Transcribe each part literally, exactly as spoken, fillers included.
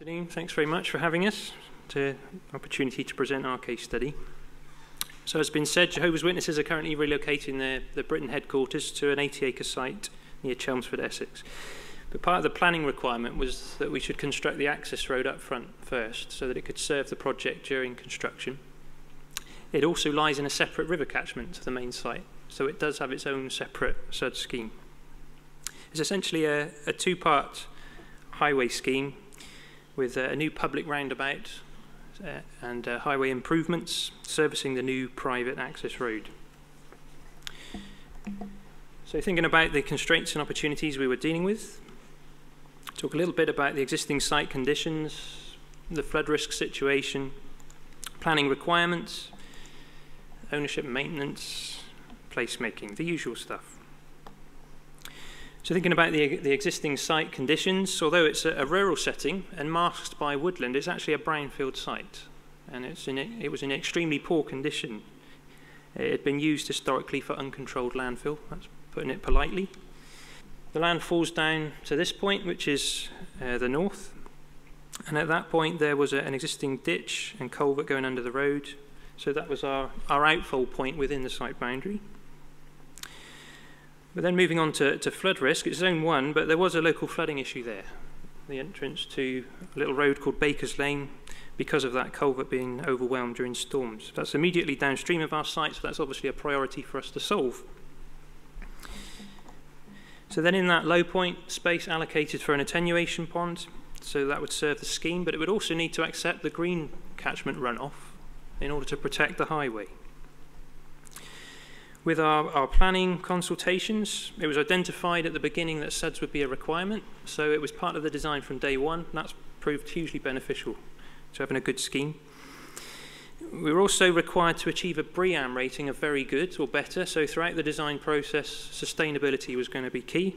Good afternoon. Thanks very much for having us. It's an opportunity to present our case study. So as has been said, Jehovah's Witnesses are currently relocating their, their Britain headquarters to an eighty acre site near Chelmsford, Essex. But part of the planning requirement was that we should construct the access road up front first so that it could serve the project during construction. It also lies in a separate river catchment to the main site, so it does have its own separate S U D scheme. It's essentially a, a two-part highway scheme with a new public roundabout uh, and uh, highway improvements servicing the new private access road. So thinking about the constraints and opportunities we were dealing with, talk a little bit about the existing site conditions, the flood risk situation, planning requirements, ownership and maintenance, placemaking, the usual stuff. So thinking about the, the existing site conditions, although it's a, a rural setting and masked by woodland, it's actually a brownfield site, and it's in it, it was in extremely poor condition. It had been used historically for uncontrolled landfill, that's putting it politely. The land falls down to this point, which is uh, the north, and at that point there was a, an existing ditch and culvert going under the road, so that was our, our outfall point within the site boundary. But then moving on to, to flood risk, it's zone one, but there was a local flooding issue there. The entrance to a little road called Baker's Lane, because of that culvert being overwhelmed during storms. That's immediately downstream of our site, so that's obviously a priority for us to solve. So then in that low point, space allocated for an attenuation pond, so that would serve the scheme, but it would also need to accept the green catchment runoff in order to protect the highway. With our, our planning consultations, it was identified at the beginning that S U Ds would be a requirement, so it was part of the design from day one, and that's proved hugely beneficial to having a good scheme. We were also required to achieve a BREEAM rating of very good or better, so throughout the design process, sustainability was going to be key.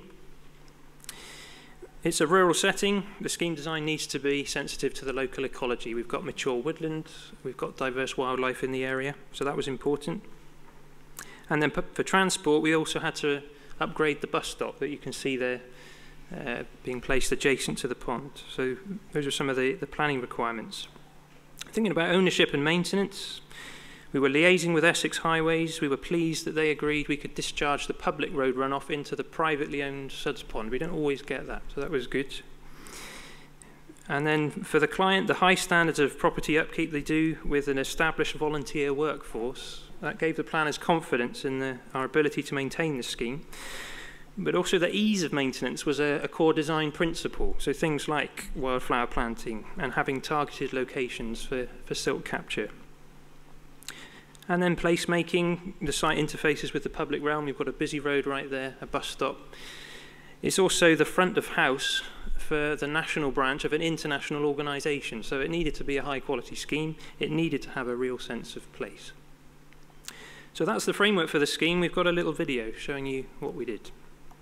It's a rural setting. The scheme design needs to be sensitive to the local ecology. We've got mature woodland, we've got diverse wildlife in the area, so that was important. And then for transport, we also had to upgrade the bus stop that you can see there uh, being placed adjacent to the pond. So those are some of the, the planning requirements. Thinking about ownership and maintenance, we were liaising with Essex Highways. We were pleased that they agreed we could discharge the public road runoff into the privately owned S U Ds pond. We don't always get that, so that was good. And then for the client, the high standards of property upkeep they do with an established volunteer workforce, that gave the planners confidence in the, our ability to maintain the scheme. But also the ease of maintenance was a, a core design principle. So things like wildflower planting and having targeted locations for, for silt capture. And then placemaking, the site interfaces with the public realm. You've got a busy road right there, a bus stop. It's also the front of house for the national branch of an international organisation. So it needed to be a high quality scheme. It needed to have a real sense of place. So that's the framework for the scheme. We've got a little video showing you what we did.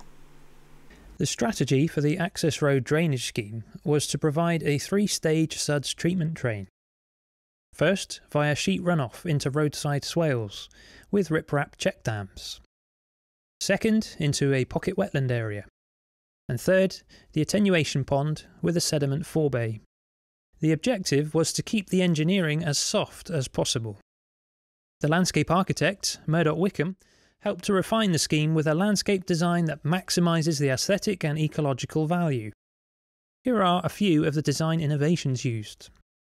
The strategy for the access road drainage scheme was to provide a three-stage S U Ds treatment train. First, via sheet runoff into roadside swales with riprap check dams. Second, into a pocket wetland area. And third, the attenuation pond with a sediment forebay. The objective was to keep the engineering as soft as possible. The landscape architect, Murdoch Wickham, helped to refine the scheme with a landscape design that maximises the aesthetic and ecological value. Here are a few of the design innovations used.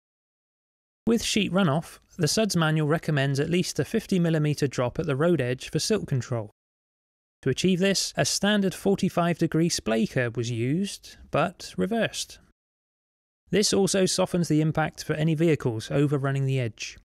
With sheet runoff, the S U Ds manual recommends at least a fifty millimetre drop at the road edge for silt control. To achieve this, a standard forty-five degree splay curb was used, but reversed. This also softens the impact for any vehicles overrunning the edge.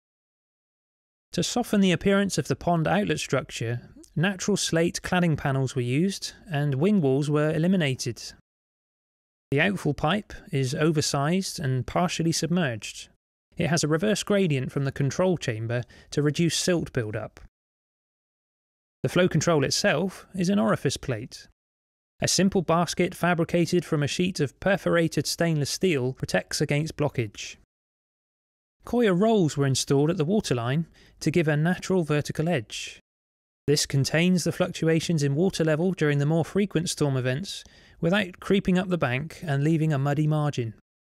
To soften the appearance of the pond outlet structure, natural slate cladding panels were used and wing walls were eliminated. The outfall pipe is oversized and partially submerged. It has a reverse gradient from the control chamber to reduce silt build-up. The flow control itself is an orifice plate. A simple basket fabricated from a sheet of perforated stainless steel protects against blockage. Coir rolls were installed at the waterline to give a natural vertical edge. This contains the fluctuations in water level during the more frequent storm events without creeping up the bank and leaving a muddy margin.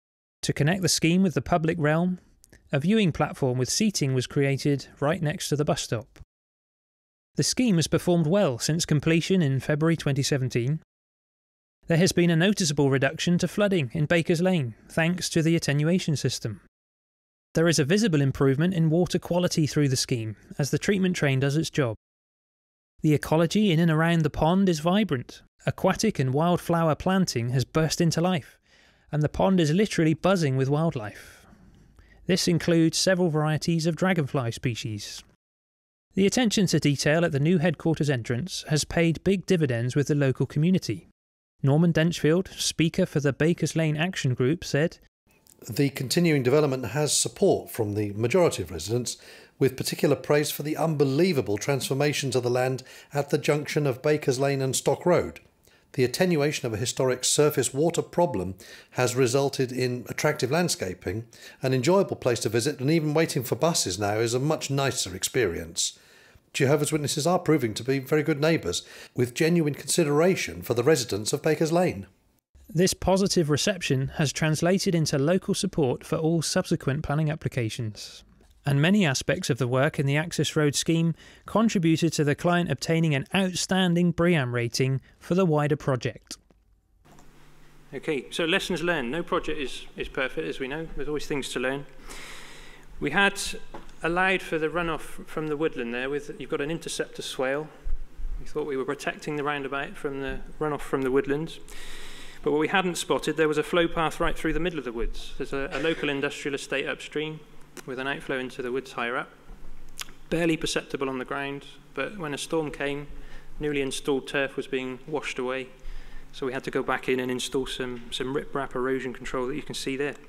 To connect the scheme with the public realm, a viewing platform with seating was created right next to the bus stop. The scheme has performed well since completion in February twenty seventeen. There has been a noticeable reduction to flooding in Bakers Lane thanks to the attenuation system. There is a visible improvement in water quality through the scheme as the treatment train does its job. The ecology in and around the pond is vibrant. Aquatic and wildflower planting has burst into life, and the pond is literally buzzing with wildlife. This includes several varieties of dragonfly species. The attention to detail at the new headquarters entrance has paid big dividends with the local community. Norman Denchfield, speaker for the Bakers Lane Action Group, said, "The continuing development has support from the majority of residents, with particular praise for the unbelievable transformations of the land at the junction of Bakers Lane and Stock Road. The attenuation of a historic surface water problem has resulted in attractive landscaping, an enjoyable place to visit, and even waiting for buses now is a much nicer experience. Jehovah's Witnesses are proving to be very good neighbours, with genuine consideration for the residents of Bakers Lane." This positive reception has translated into local support for all subsequent planning applications, and many aspects of the work in the Access Road scheme contributed to the client obtaining an outstanding BREEAM rating for the wider project. Okay, so lessons learned. No project is, is perfect, as we know. There's always things to learn. We had allowed for the runoff from the woodland there. With you've got an interceptor swale. We thought we were protecting the roundabout from the runoff from the woodlands. But what we hadn't spotted, there was a flow path right through the middle of the woods. There's a, a local industrial estate upstream with an outflow into the woods higher up. Barely perceptible on the ground, but when a storm came, newly installed turf was being washed away. So we had to go back in and install some, some rip-rap erosion control that you can see there.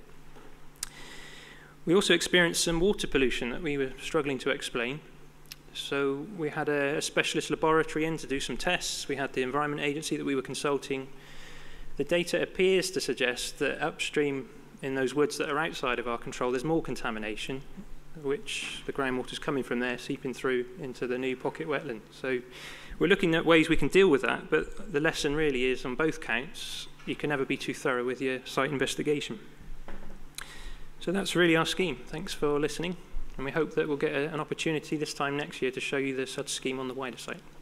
We also experienced some water pollution that we were struggling to explain. So we had a, a specialist laboratory in to do some tests. We had the Environment Agency that we were consulting. The data appears to suggest that upstream in those woods that are outside of our control, there's more contamination, which the groundwater's coming from there, seeping through into the new pocket wetland. So we're looking at ways we can deal with that, but the lesson really is on both counts, you can never be too thorough with your site investigation. So that's really our scheme. Thanks for listening, and we hope that we'll get a, an opportunity this time next year to show you the S U D scheme on the wider site.